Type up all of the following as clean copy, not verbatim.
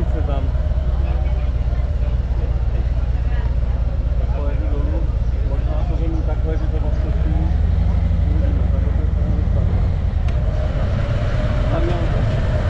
se tam. Pojedu dolů, možná to vemu takhle, že to vlastně spím. Uvidíme, takhle to nevypadne. Tam měl to.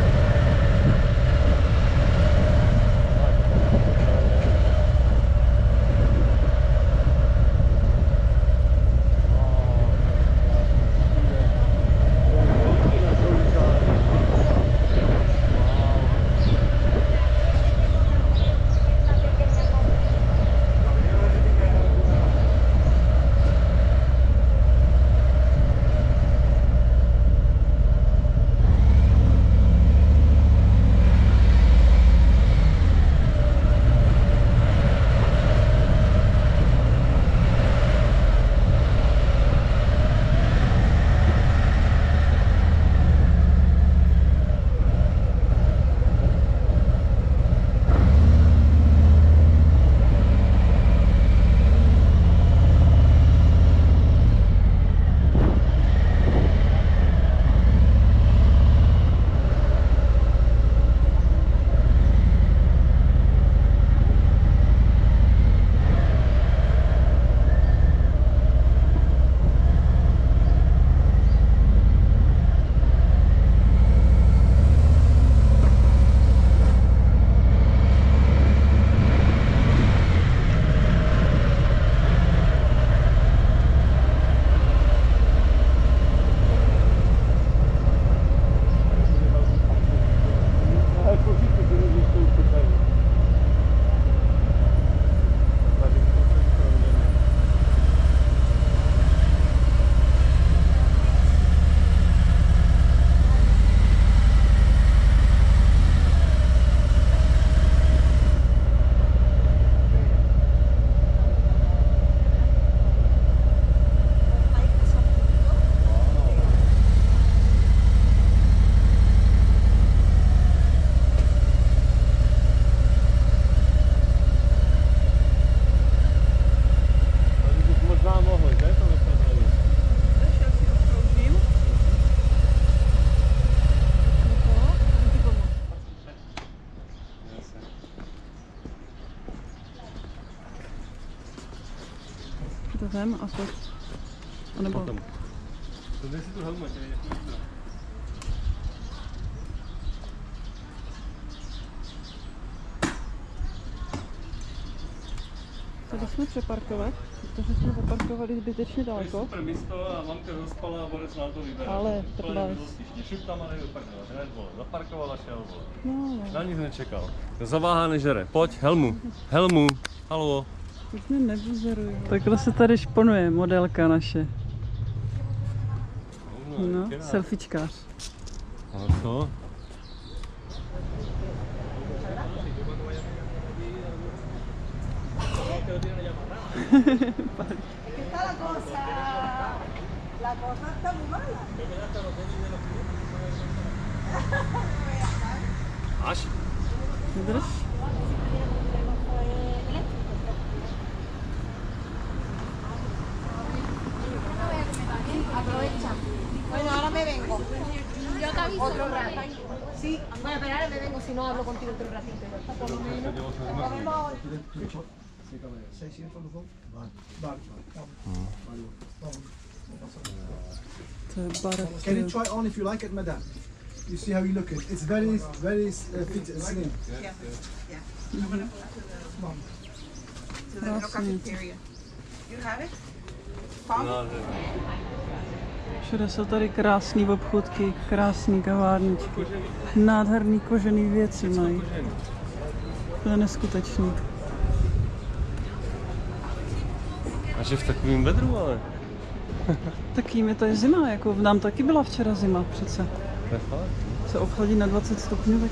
To vem a pojď. A nebo... Potom. To dej si tu helmu, tě nejde. Tady jsme přeparkovat, protože jsme zaparkovali zbytečně daleko. To je super místo a mamka zaspala a Boris nám to vybere. Ale trvalé. Šup tam a nejde parkovat. Hned vole, zaparkoval a šel vole. No. Na nic nečekal. Zaváhá nežere. Pojď, helmu. Helmu. Halo. Už mě nebuzeruj. Takhle se tady šponuje modelka naše. No, selfiečkář. A co? La cosa está muy mala. Až. Vydrž. Aprovecha. Bueno, ahora me vengo. Yo te aviso. Otro rato. Sí. Voy a esperar, me vengo, si no hablo contigo otro ratito. Por lo menos. Nos vemos ahora. Can you try it on if you like it, madam? You see how you look it. It's very fit and slim. Yeah. Yeah. So there's no cafeteria. You have it? Všude jsou tady krásné obchůdky, krásné kavárničky. Nádherný kožený věci mají. To je neskutečný. A že v takovém vedru, ale. Tak jim je to zima, jako nám taky byla včera zima přece. To je fakt. Se obchodí na 20 stupňů.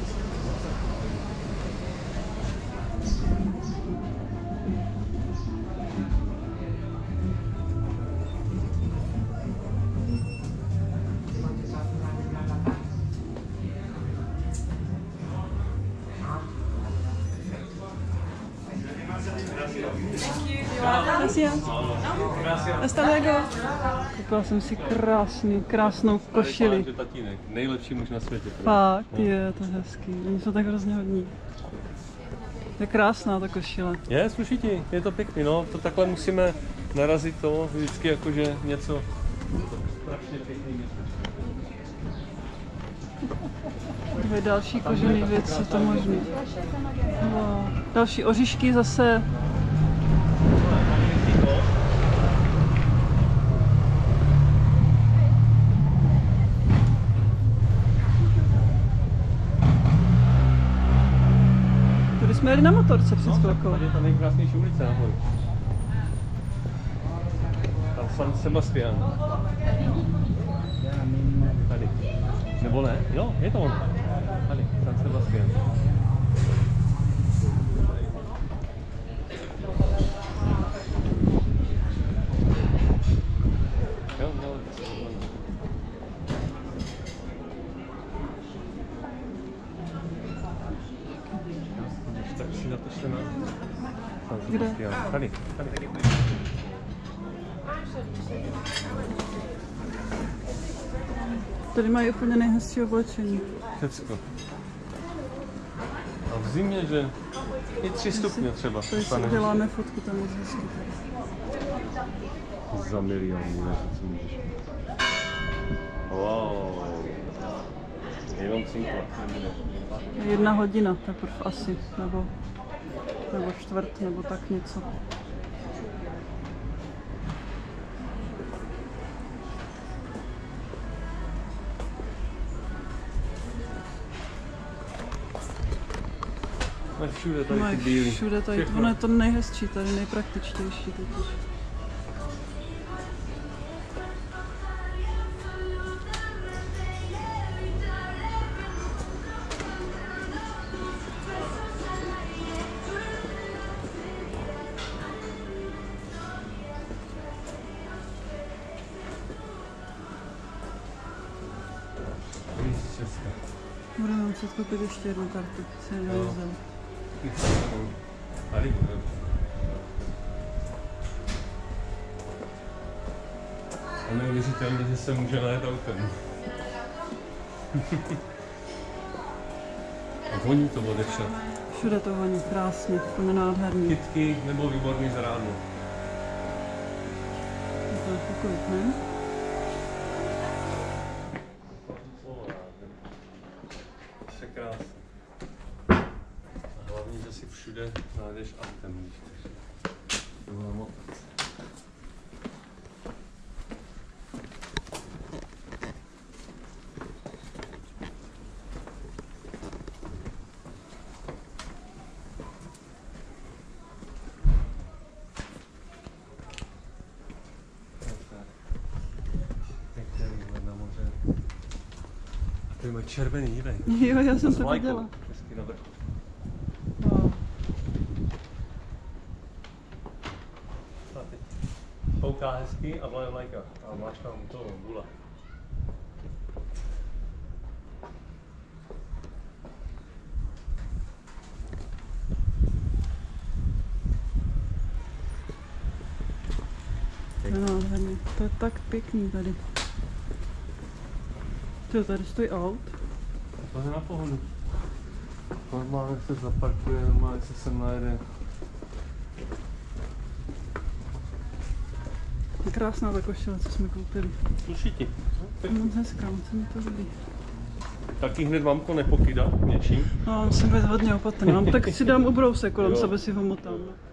Gracias. Hasta luego. Koupila jsem si krásnou košili. Tatínek, nejlepší muž na světě. Fakt, je to hezký. Oni jsou tak hrozně hodní. Je krásná ta košile. Je, sluší ti, je to pěkný, no, to takhle musíme narazit to vždycky jakože něco strašně pěkný. Dvě další kožený věci, to možný. Wow. Další oříšky zase. Tady jsme jeli na motorce před chvilkou. Tady je ta nejkrásnější ulice nahoru. Tam San Sebastian. Tady. Nebo ne? Jo, je to on. Tady, San Sebastian. Jo, no, tak si natočte na San Sebastian. Tady, tady. Tady mají úplně nejhezčí oblečení. Všecko. A v zimě, že i 3 stupně třeba. Tady si děláme fotku, tam je hezky. Za milion, ne, co můžeš mít. Wow. Jenom cinkla. 1 hodina teprve asi, nebo čtvrt, nebo tak něco. Mají všude tady ty bílý. Všude tady, ono je to nejhezčí, tady nejpraktičtější totiž. Budeme muset koupit ještě jednu kartu, se nevyzal. Tady bude. A neuvěřitelně, že se může najet autem. A voní to bude však. Všude to voní krásně, úplně nádherný. Kytky nebo výborný zrádlo. To je takový, ne? Krásně. A hlavně, že si všude najdeš autem, když chceš. Tady mají červený hýbej. Jo, já jsem to viděla. Hezky na vrchu. Wow. Kouká hezky a vlajka. A máčka mu toho bula. Nádherný. To je tak pěkný tady. Co, tady stojí aut? To je na pohodu. Normálně se zaparkuje, normálně se sem najede. Je krásná ta košile, co jsme koupili. Sluší ti. Moc hezká, moc se mi to líbí. Taky hned mamko nepokydat něčím. No, musím být hodně opatrný. Mám tak si dám ubrousek kolem sebe, si ho motám.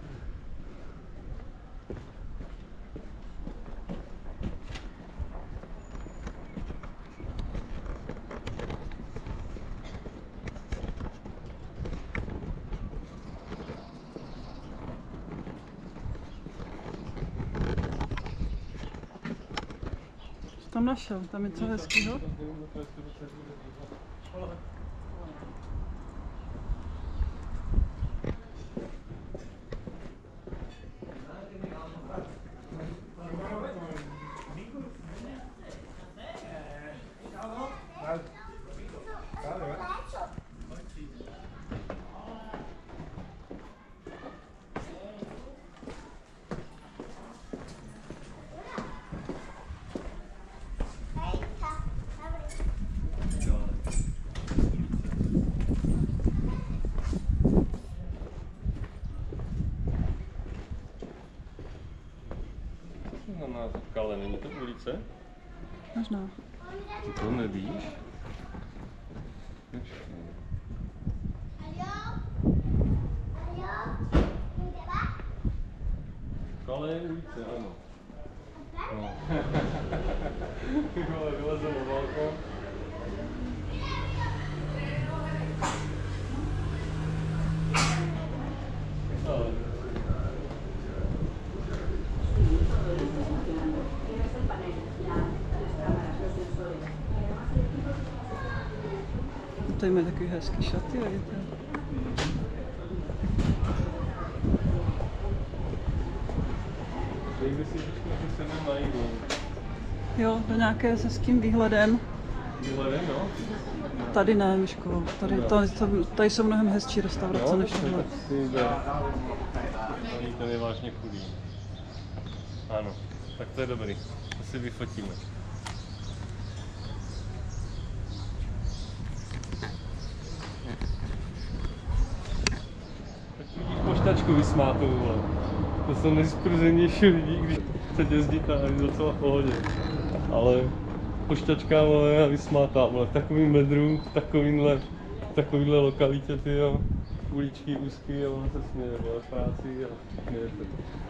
Tam našel, tam je co hezkýho. více? Možná. To nevíš? Ale více, ano. No. Vylezl na balkon. Tady mají takový hezký šaty, vidíte? Někdy si vždycky se najdu. Jo, do nějaké se s tím výhledem. Výhledem, no? Tady ne, Miško. Tady jsou mnohem hezčí restaurace než tohle. Ten je vážně chudý. Ano, tak to je dobrý. To si vyfotíme. Tak vidíš poštačku vysmátou, vole. To jsou nejspruzenější lidi, když se jezdí a je docela v pohodě. Ale poštačka, vole, a vysmátá, vole, v takovým medru, v takovýhle lokalitě, tyjo. Uličky úzký a ona se směje, vole, v práci a směje se.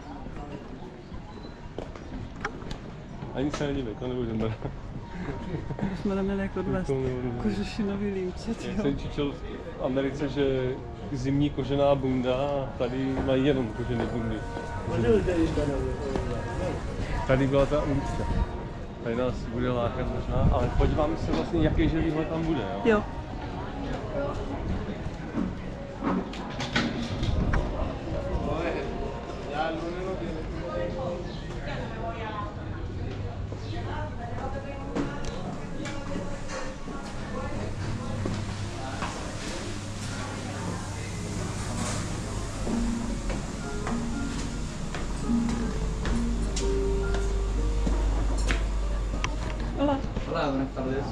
Ani se nedívej, to nebudem brát. Když jsme neměli jak odvést kožešinový límce, Já jsem čítal v Americe, že zimní kožená bunda a tady mají jenom kožené bundy. Tady byla ta ulička. Tady nás bude lákat možná, ale podíváme se vlastně, jaký že výhled tam bude, jo? Jo. Hola. Hola, buenas tardes.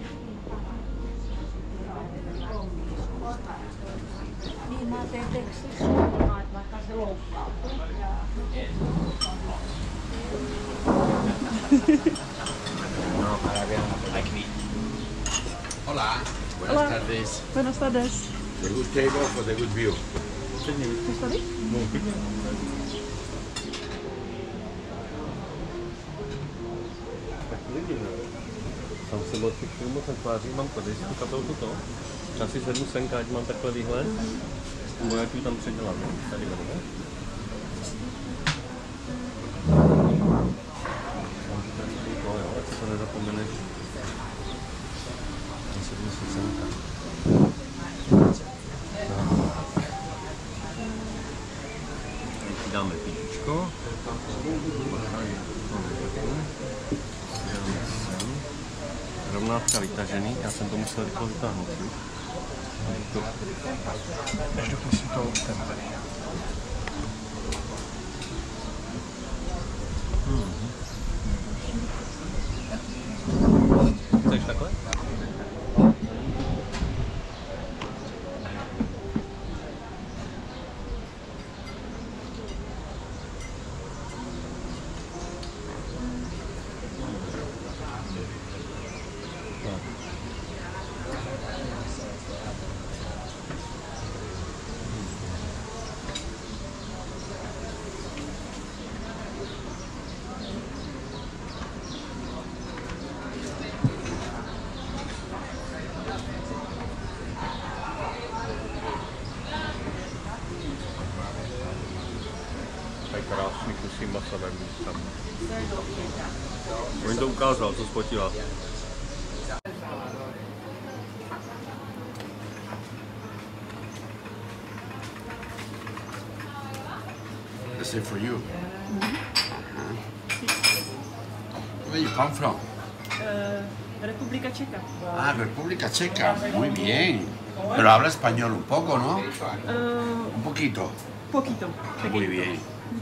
Niin mä teen tekstissä, vaikka se loukkautuu. No, para ver aquí. Hola, buenas Hola. tardes. Buenas tardes. The good table for the good view. Chceš tady? No, pěkně. Tak lidi, ne? Tam se moc těch filmů jsem tváří, mám tady si tu kapelku to. Já si sednu senka, ať mám takhle výhled. Nebo jak ji tam předělám, tady vedeme. No jo, ať se nezapomeneš. Sednu si senka. Teď dáme píčičko. Rovnátka vytažený, já jsem to musel rychle vytáhnout. Než dokusím to ten tady. Chceš takhle? Tady krásný kusí masa, tak když tam. On to ukázal, co spotila. This is for you. Where you come from? Republika Čeka. Ah, República Checa. Muy bien. Pero habla español un poco, ¿no? Un poquito. Poquito. Muy bien.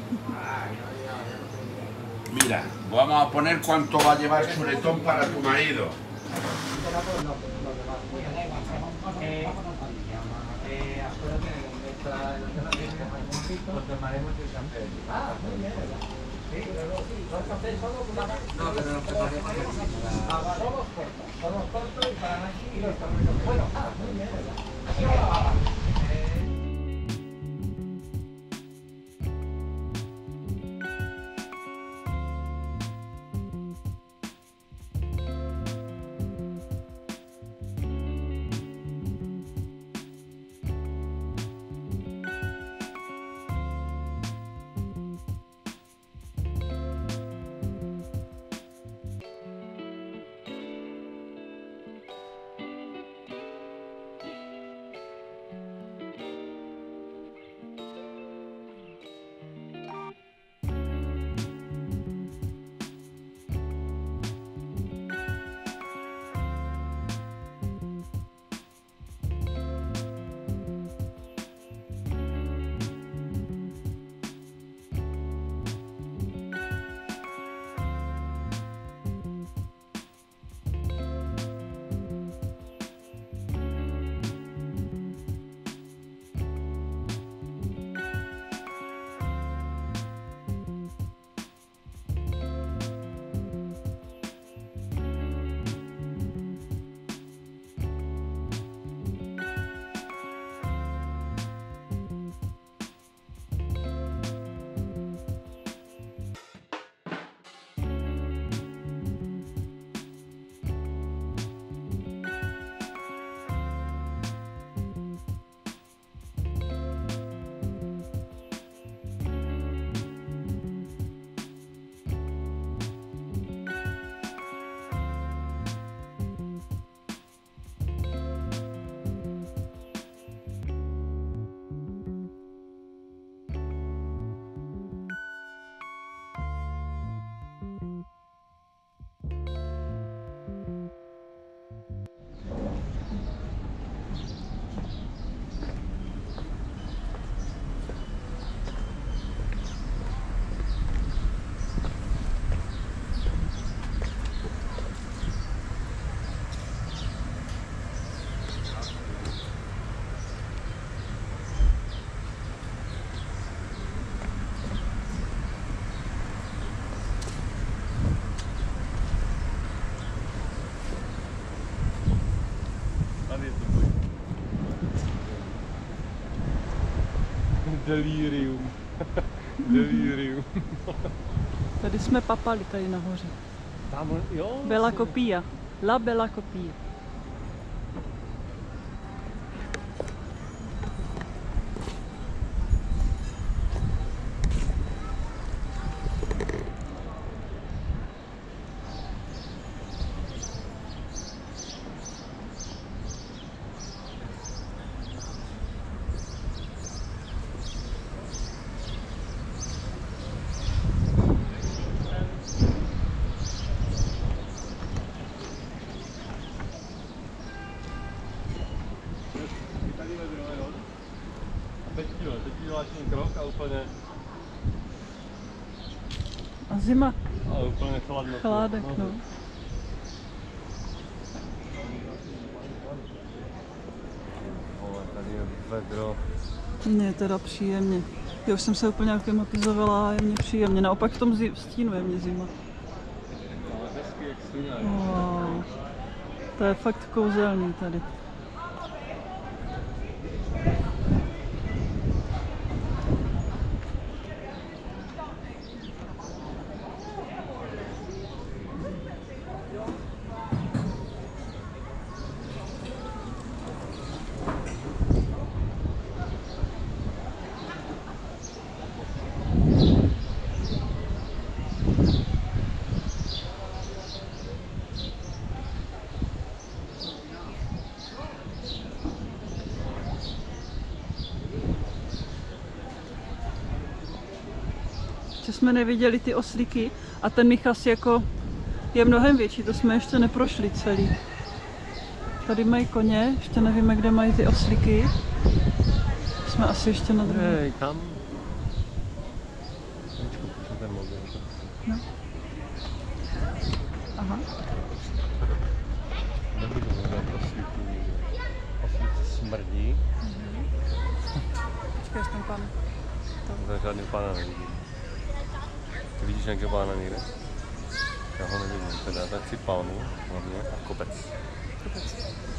Mira, vamos a poner cuánto va a llevar chuletón para tu marido. Delirium. Delirium. Tady jsme papali, tady nahoře. Tam, jo? Bella Copia. La Bella Copia. Teď děláš ten krok a úplně... A zima. A úplně chladno. Chládek, no. Ale tady je vedro. Mně je teda příjemně. Já už jsem se úplně aklimatizovala a je mně příjemně. Naopak v tom stínu je mě zima. Ale hezky jak svině. Wow. To je fakt kouzelný tady. Ještě jsme neviděli ty oslíky a ten Mijas jako je mnohem větší, to jsme ještě neprošli celý. Tady mají koně, ještě nevíme, kde mají ty oslíky. Jsme asi ještě na druhé. Hej, tam. Ten mobil. No. Aha. Nebudu hledat oslíky. Oslíci smrdí. Počkej, ten pan. Za žádný pana nevidím. Vidíš nějaké bána někde? Já ho nevidím, teda tak si palmu hlavně a kopec. Kopec.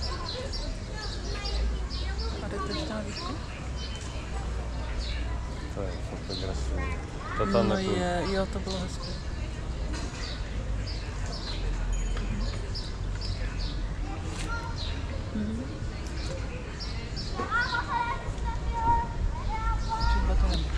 A jdete ještě na výšku? To je fotografie. To tam No je, jo, to bylo hezké. Třeba to je.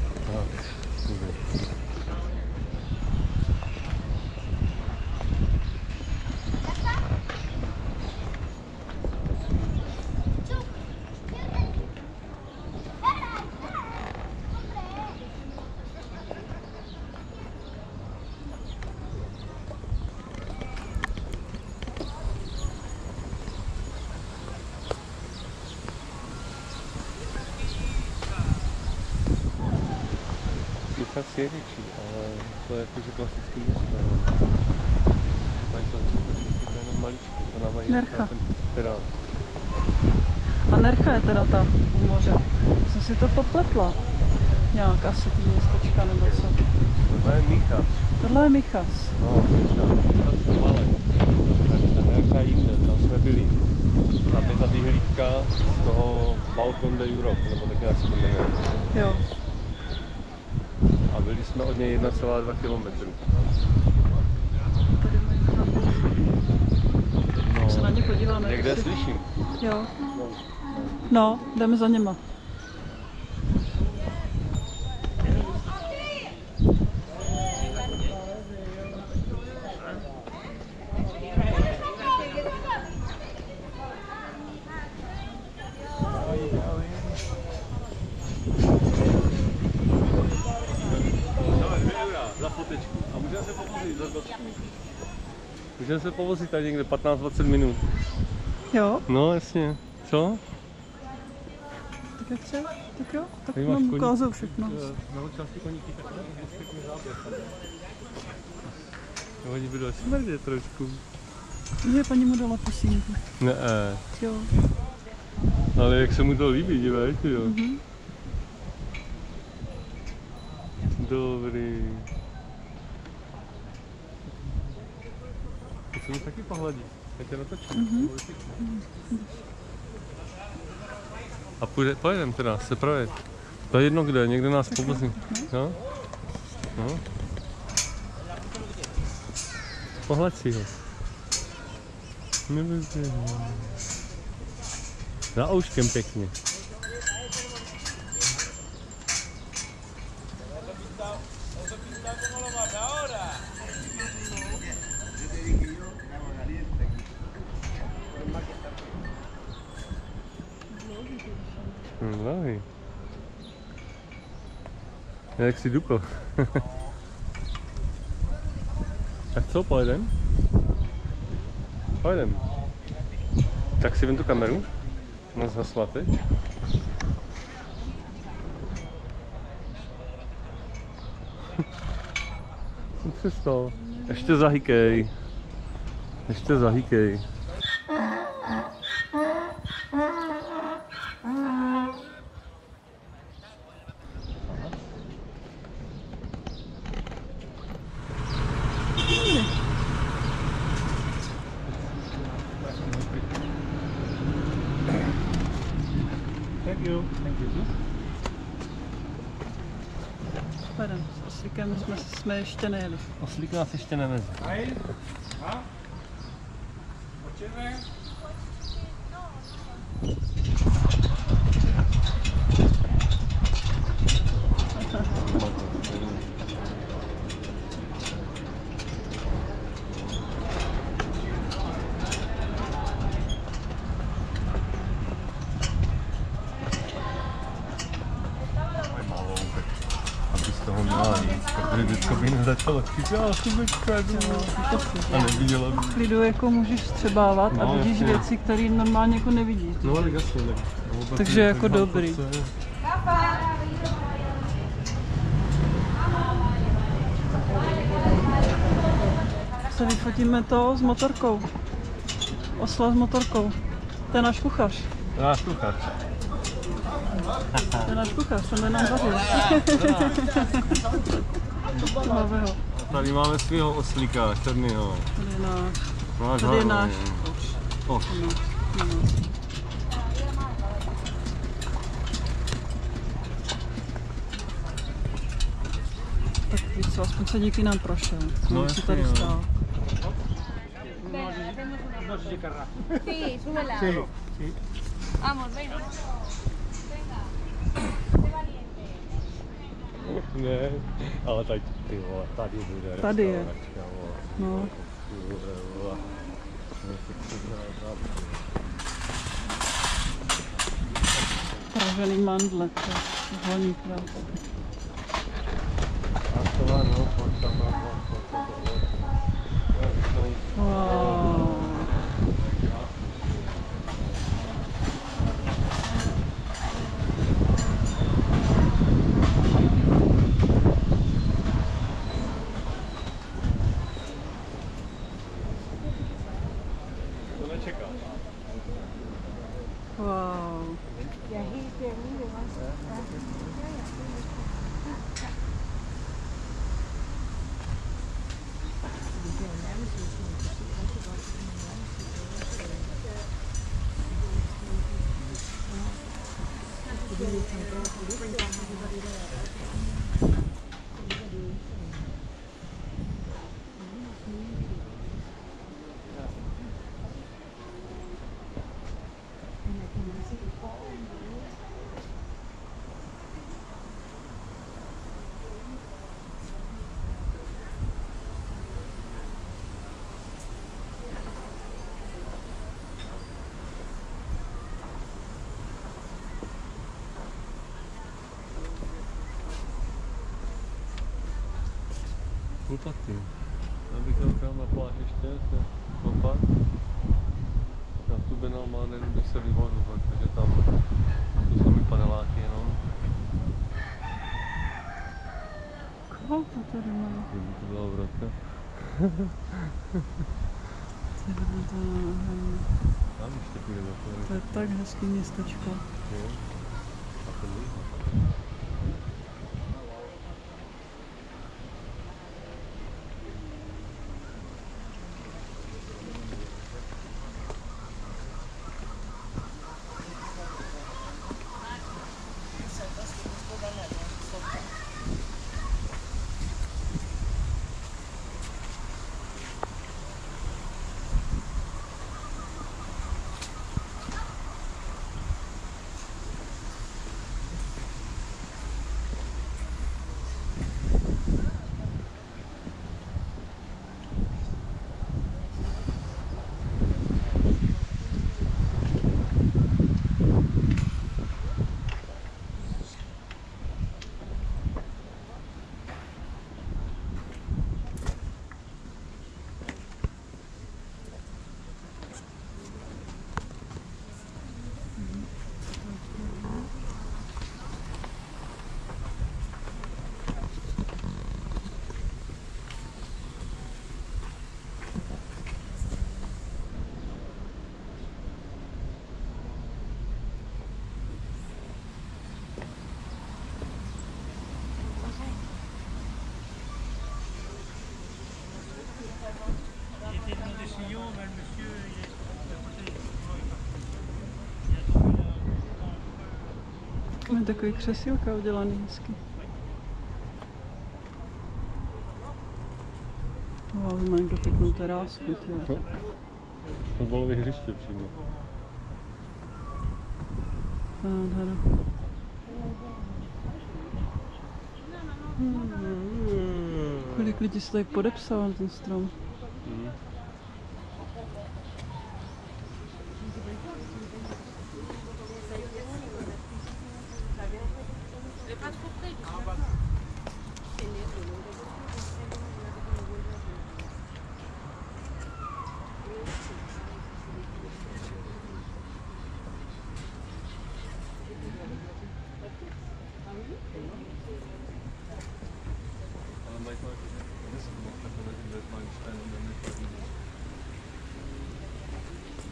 Mijas je větší, ale to je jakože klasický město. Mají to jenom maličko, to nám mají Nercha. ten pirát. A Nercha je teda ta u moře. Jsem si to popletla. Nějak asi ty městečka nebo co. Tohle je Mijas. Tohle je Mijas. No, Mijas je malé. Tak ta Nercha je jinde, tam jsme byli. Tam je ta vyhlídka z toho Balkon de Europe, nebo tak nějak se to jmenuje. Jo. A byli jsme od něj 1,2 km. Tady mají chlapu. No, Se na ně podíváme. někde slyším. Jo. No, jdeme za něma. Za fotečku. A můžeme se povozit za 20 minut. Můžeme se povozit tady někde 15-20 minut. Jo, No jasně. Co? tak jak se? Tak jo, tak Tady máš mám koníky. ukázal všechno. Na části koníky tak respektuje záběr. No, oni budou smrdit trošku. Je, paní mu dala pusínku. Ne, Jo. ale jak se mu to líbí, dívaj, ty jo. Dobrý. To se mi taky pohladí. Já tě natočím. A pojedeme teda se projet. To je jedno kde, někde nás povozí. No? No? Pohled si ho. Za ouškem pěkně. Dlouhý. Jak si dupl. Tak co, pojedem? Pojedem. Tak si vem tu kameru. Nás zasvate. Jsem přestal. Ještě zahykej. Ještě zahykej. Thank you. Thank you. Pardon, s oslíkem jsme ještě nejeli. Oslík nás ještě neveze. Toho měla víc, protože vždycky by nezačala chytat, chubečka, a neviděla by. Klidu jako můžeš střebávat a No, vidíš jasně. věci, které normálně jako nevidíš. No ale jasně, tak. Takže jako dobrý. Se vyfotíme to s motorkou. Osla s motorkou. To je náš kuchař. Náš kuchař. To je náš kuchař, ten nám vařil. Tmavého. Tady máme svého oslíka, černýho. Tady je náš. Náš Tady je náš. O. Tak víš co, aspoň se díky nám prošel. No, Si tady jasně, stál. Sí, súbela. Vamos, venga. Ne, ale tady, ty vole, tady bude. Tady je. restauračka, vole. No. Vole. Pražený mandle. To je honí krát. A to má, no, pojď tam, pojď. Wow. To nečekáš. Wow. Kulpatý. Já bych dal na pláž ještě, kopat. Na tu Benalmánu, kde se vyhodu, protože tam jsou sami paneláky jenom. Koho to tady má? Kdyby to byla vratka. Tam ještě půjdeme. To je tak hezký městečko. Jo. A to líhá. Máme takový křesílka udělaný hezky. Wow, má někdo pěknou terásku, tyjo. Fotbalové hřiště přímo. Nádhera. Kolik lidí se tady podepsalo na ten strom?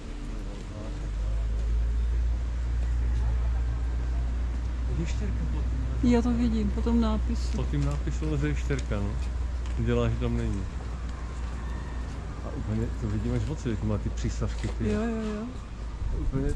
Ještě Já to vidím, po tom nápisu. Po tím nápisu leze štěrka, no. Dělá, že tam není. A úplně to vidím až moc, jak má ty přísavky. Ty. Jo. Úplně...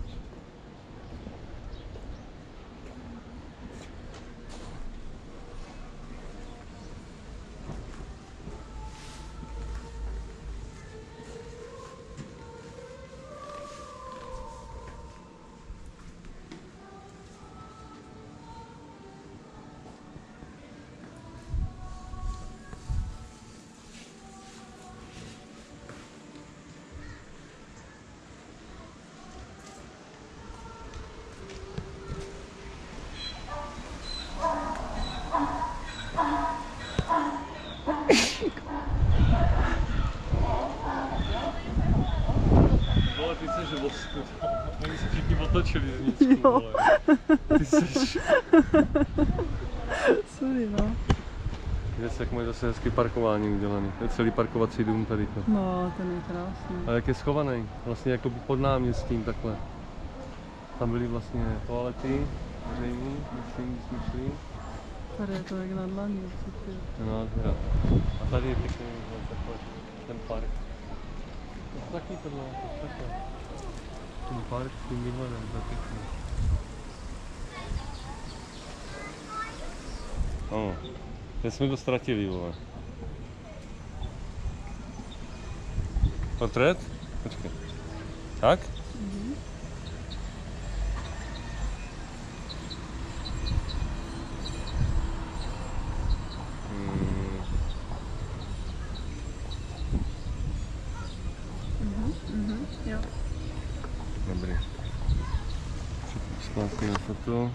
Vole, ty jsi vosku. Oni se všichni otočili z Nícku, vole. Ty jsi... Sorry, no. Víš, jak mají zase hezky parkování udělaný. To je celý parkovací dům tady to. No, ten je krásný. A jak je schovaný, vlastně jako pod náměstím takhle. Tam byly vlastně toalety, veřejný, myslím. Tady je to jak na dlaní určitě. No, teda. A tady je pěkný takhle, ten park. To taky tohle, to takhle. Ten park s tím výhledem, to je pěkný. Ano, teď jsme to ztratili, vole. Portrét? Počkej. Tak? Jo. Dobrý. Zpátky na foto.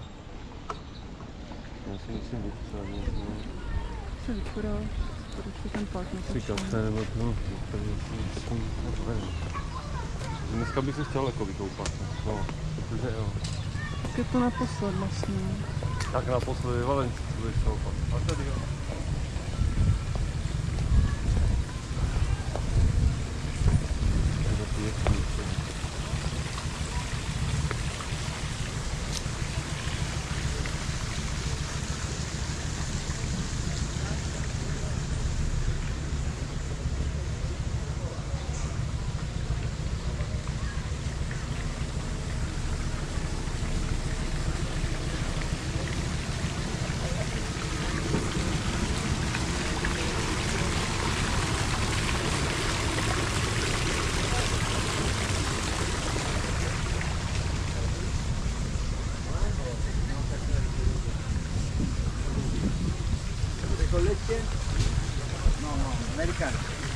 Já si musím vypsat, no. Se vyčurá, protože ten park Tři kafe nebo to, tady je takový nevím. Dneska bych se chtěl jako vykoupat, no, protože jo. Tak je to naposled vlastně. Tak naposledy Valencii se budeš koupat. A tady jo. Je to pěkný. Americano.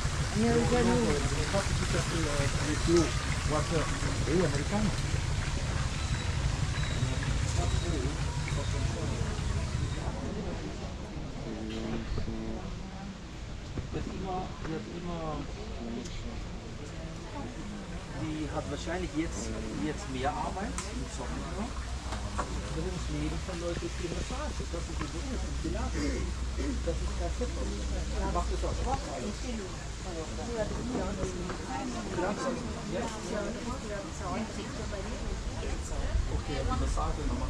Americano. Die hat wahrscheinlich jetzt mehr Arbeit im Sommer. Berufsleben von Leuten ist die Massage. Das ist die Beruf, die Lage. Das ist kein Fett. Macht es auch Spaß. Okay, die Massage nochmal.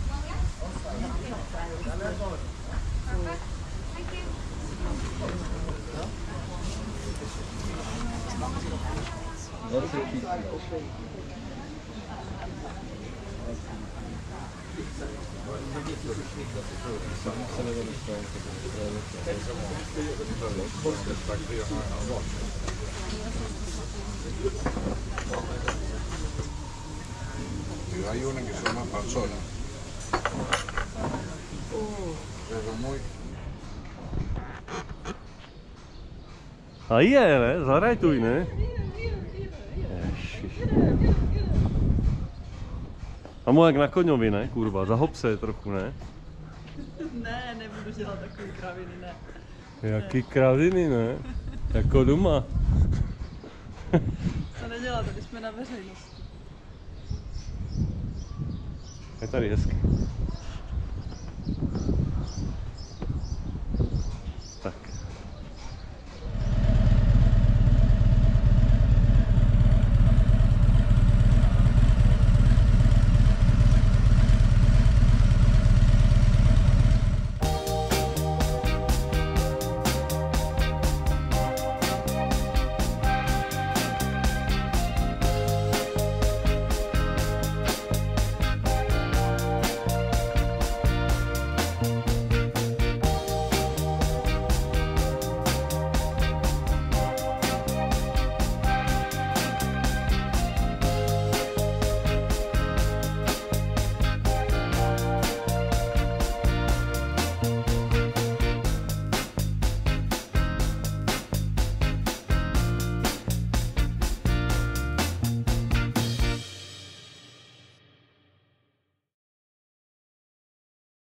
Hay una que se llama panzona. Pero muy... A je, ne? Zarajtuj, ne? Ježiš. A mu jak na koňovi, ne? Kurva, zahop se trochu, ne? Ne, nebudu dělat takový kraviny, ne. Jaký kraviny, ne? Jako doma. To nedělá, tady jsme na veřejnosti. Je tady hezky.